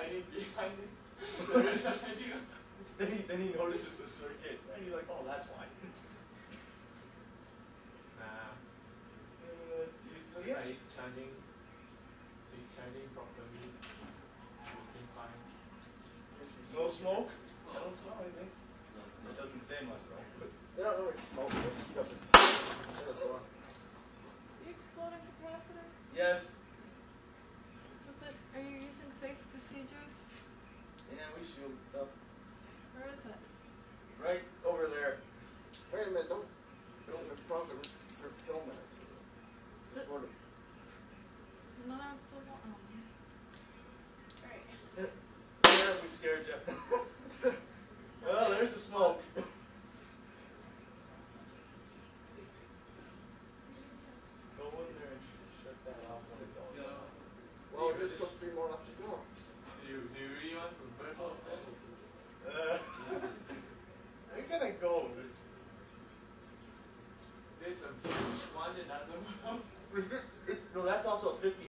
lighting behind it. There is a lighting. Then he notices the circuit, and he's like, oh, that's why. Nah. Do you Looks see it? like it's charging. It's charging properly. Working fine. No smoke? I don't smell anything. It doesn't say much though. They don't really smoke. They just heat up the door. You exploding capacitors? Yes. Are you using safe procedures? Yeah, we shielded stuff. Where is it? Right over there. Wait a minute, don't in front of it. We're filming it. Is it? Sort of. Is another one still going on? Alright. Yeah, we scared you. Well, there's the smoke. Go in there and shut that off when it's all done. Well, there's still 3 more left to go. Do you really want to burst out that? We're gonna go. There's a huge one that doesn't work. No, that's also a 50.